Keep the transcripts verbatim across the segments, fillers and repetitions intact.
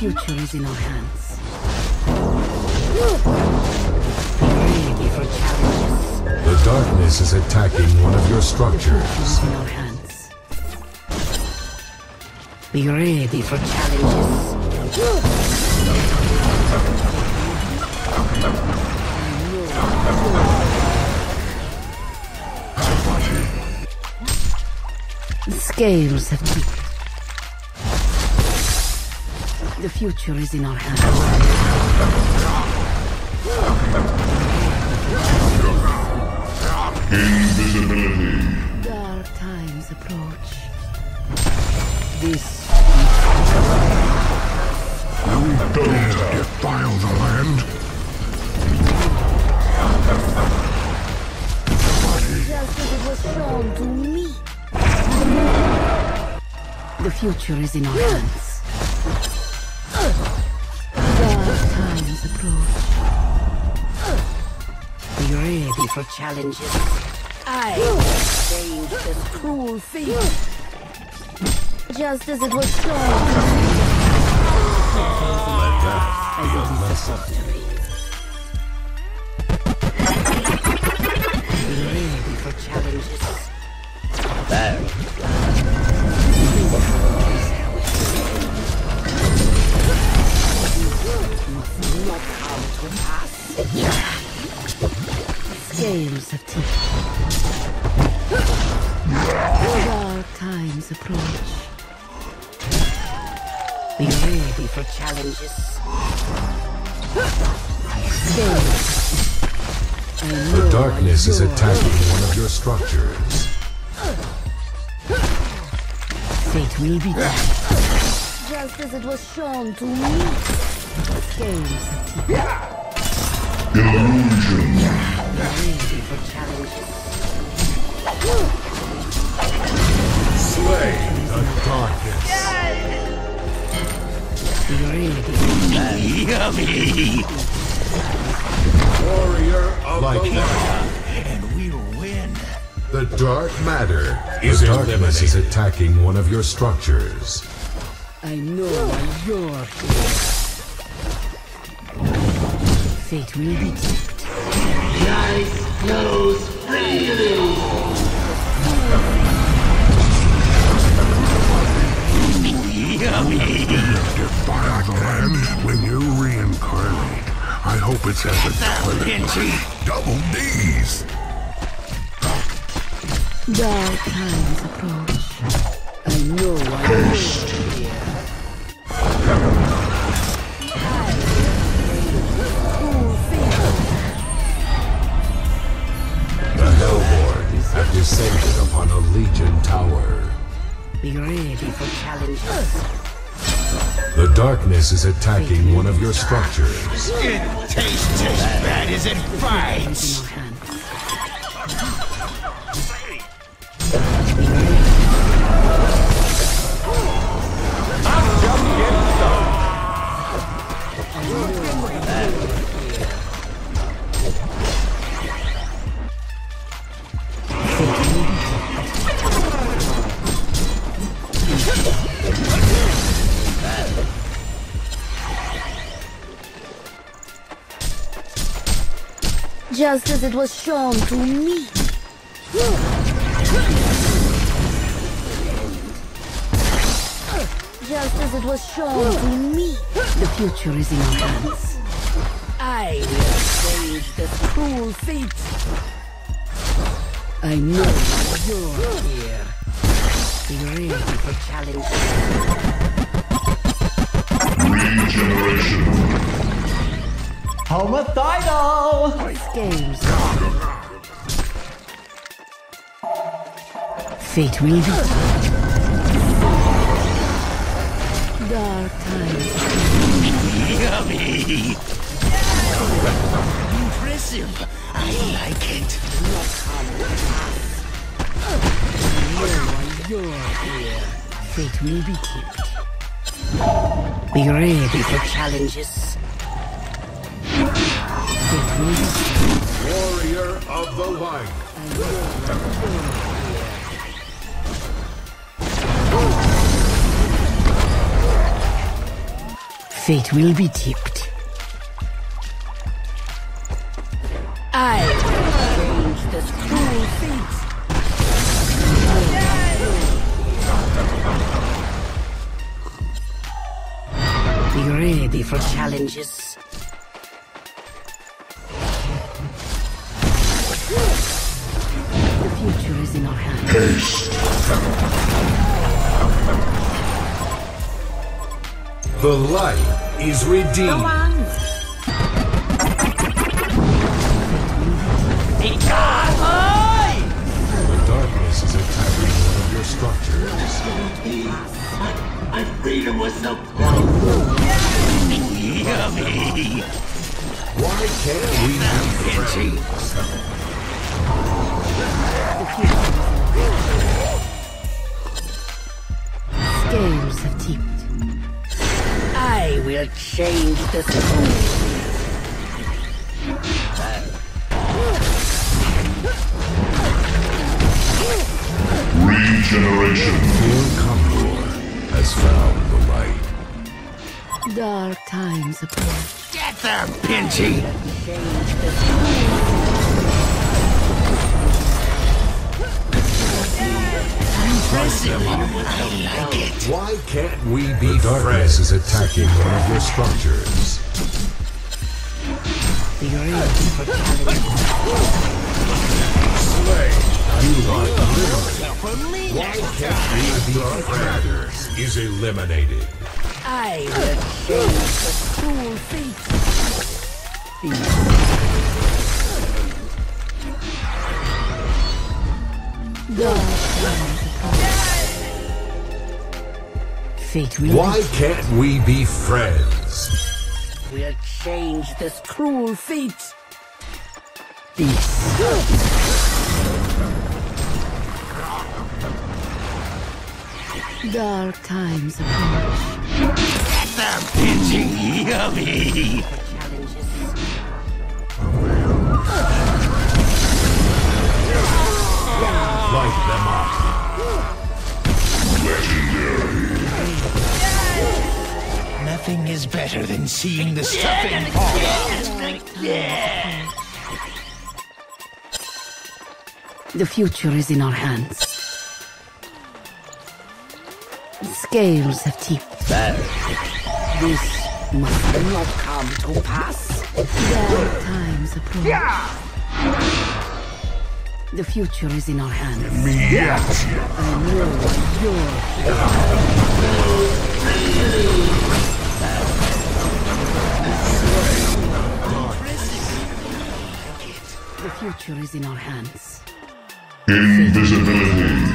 future is in our hands. Be ready for challenges. The darkness is attacking one of your structures. Is in our hands. Be ready for challenges. The scales have tipped. The future is in our hands. Invisibility. Dark times approach. This You don't defile the land. just as it was shown to me. The future is in our hands. Dark times approach. Be ready for challenges. I change this cruel fate. Just as it was shown. As it is supposed to be. Be ready for challenges. There. Not how to pass. Scales have tipped. Dark times approach. Be ready for challenges. Scales. The darkness is attacking one of your structures. Fate will be done. Just as it was shown to me. Scales have tipped. Illusion. Ready for challenges. Slay the darkness. Be ready. Yummy! Warrior of Like the light. and we'll win. The dark matter is the darkness is attacking one of your structures. I know why you're here. Fate will be tipped. Nice close feeling. Yummy! Defile the land when you reincarnate. I hope it's as a toilet. Pinchy! Double D's. Dark times approach. I know why you're here. The Hellborn have descended upon a Legion tower. Be ready for challenges. The darkness is attacking one of your structures. It tastes as bad as it In bites! our hands. Just as it was shown to me. Just as it was shown to me. The future is in our hands. I will save this cruel fate. I know you're here. Be ready for challenges. Regeneration. Homicidal! Games. Fate will be dark times. Yummy! Impressive! I like it! You're here. Fate will be tipped. Be ready for challenges. Fate will be tipped. Warrior of the light. Fate will be tipped. I change this cruel fate. Be ready for challenges. The future is in our hands. Haste. The light is redeemed. The darkness is attacking one of your structures. My freedom was so yummy. Why can't we be friends? Scales have tipped. I will change this mood. Regeneration. King Condor has found the light. Dark times approach. Get them, Pinchy. Change this Impressive. I like it. Why can't we be the darkness friends? Is attacking one of your structures. Be ready for challenges. Slay. You are eliminated. Why can't we be friends? Is eliminated. I will change the cruel fate. Dark times approach. Fate will Why can't we be friends? We'll change this cruel fate. Peace. Dark times approach. Get them, Pinchy. Yummy. Light them up. Nothing is better than seeing the stuffing fall out. The future is in our hands. Scales have tipped. This must not come to pass. Dark times approach. The future is in our hands. Me yet. I know your The future is in our hands. Invisibility.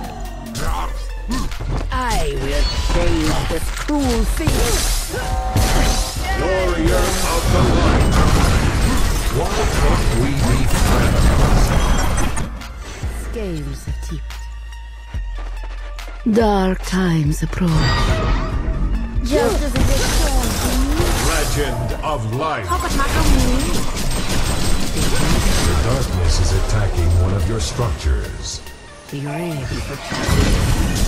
I will change this cruel fate. Warrior of the light. Why can't we be friends? Scales have tipped. Dark times approach. Just as it was shown to me. Legend of light. The darkness is attacking one of your structures. Be ready for challenges.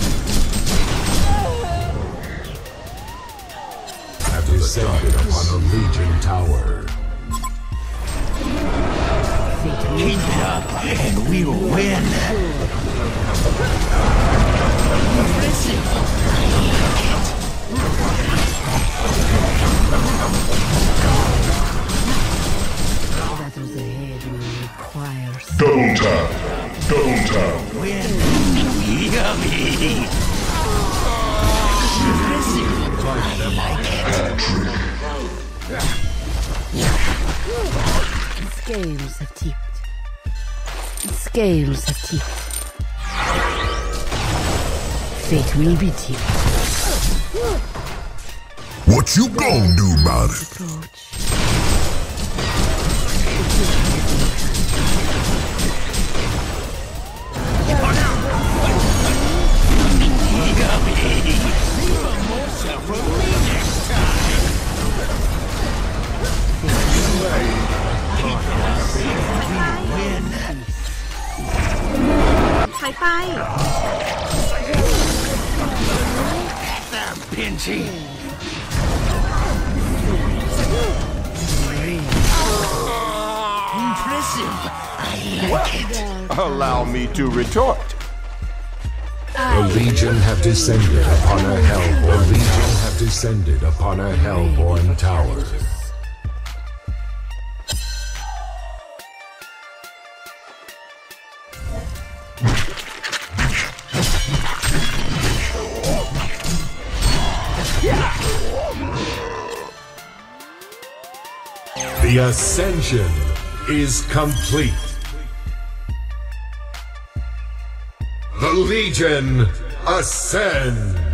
Have descended upon a Legion tower. Keep it up, and we'll win. Impressive. Battles ahead will require Double tap. Double tap. Win. Yummy. Impressive. I like it. Scales have tipped. Scales have tipped. Fate will be tipped. What you gonna do about it? Approach. Pinchy. Allow me to retort. The Legion have descended upon a Hellborn. The Legion have descended upon a Hellborn tower. The ascension is complete. The Legion ascend.